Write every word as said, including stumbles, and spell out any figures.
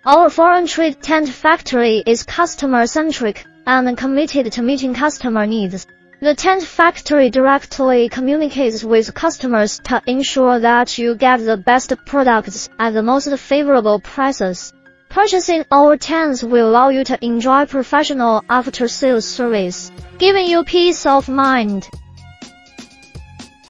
Our foreign trade tent factory is customer-centric and committed to meeting customer needs. The tent factory directly communicates with customers to ensure that you get the best products at the most favorable prices. Purchasing our tents will allow you to enjoy professional after-sales service, giving you peace of mind.